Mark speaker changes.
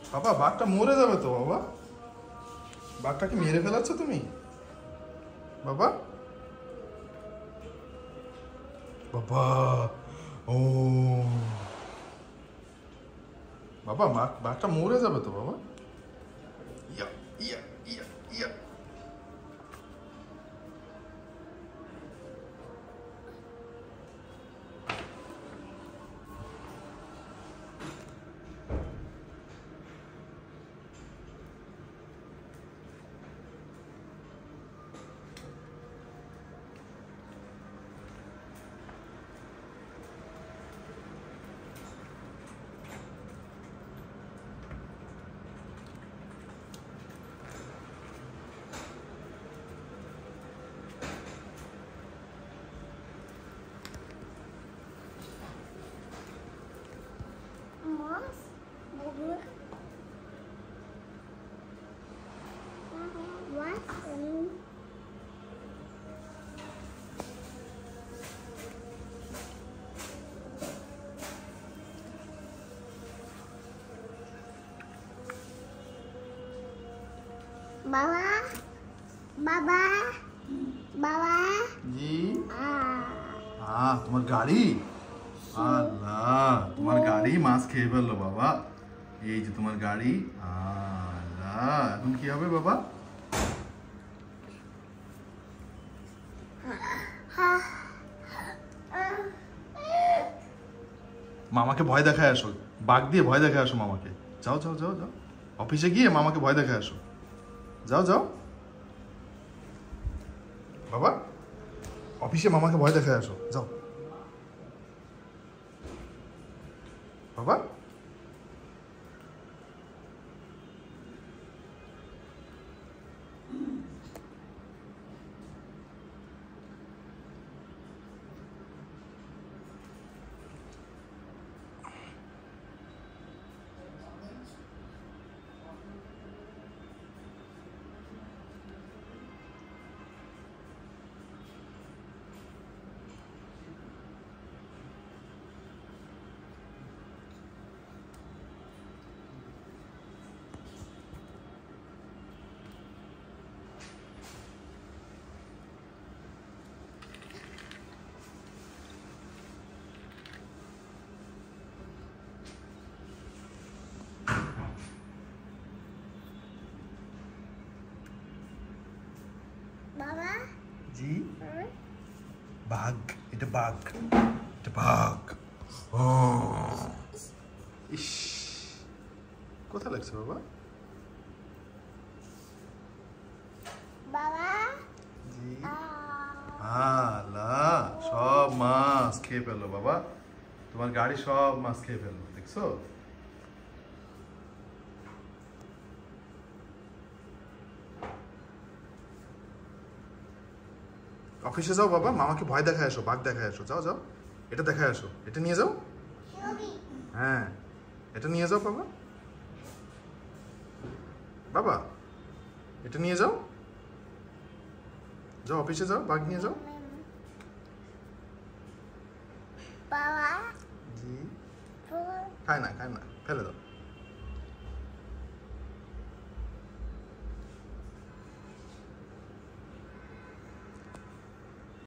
Speaker 1: বাবা বাঘটা মরে যাবে তো বাবা। বাঘটাকে মেরে ফেলাচ্ছ তুমি বাবা? বাবা ও বাবা, বাঘটা মরে যাবে তো বাবা। ইয়া ইয়া ইয়া ইয়া।
Speaker 2: बाबा बाबा बाबा
Speaker 1: जी हाँ तुम्हार गाड़ी আল্লাহ তোমার গাড়ি মাছ খেয়ে ফেললো বাবা। এই যে তোমার গাড়ি। আল্লাহ এখন কি হবে বাবা? মামাকে ভয় দেখায় আসো, বাঘ দিয়ে ভয় দেখায় আসো মামাকে। যাও যাও যাও যাও, অফিসে গিয়ে মামাকে ভয় দেখায় আসো। যাও যাও বাবা, অফিসে মামাকে ভয় দেখায় আসো, যাও বাবা।
Speaker 2: बाबा
Speaker 1: জি বাঘ, এটা বাঘ, এটা বাঘ। ও ইস, কোথায় লাগছে বাবা?
Speaker 2: बाबा
Speaker 1: জি আল্লাহ সব মাছ খেয়ে ফেললো বাবা। তোমার গাড়ি সব মাছ খেয়ে ফেললো, দেখছো? অফিসে যাও বাবা, মামাকে ভয় দেখায় আসো, বাঘ দেখায় আসো। যাও যাও, এটা দেখায় আসো, এটা নিয়ে যাও। হ্যাঁ এটা নিয়ে যাও বাবা। বাবা এটা নিয়ে যাও, যাও অফিসে যাও, বাঘ নিয়ে যাও।
Speaker 2: बाबा
Speaker 1: জি খায় না, খায় না, ফেলে দাও।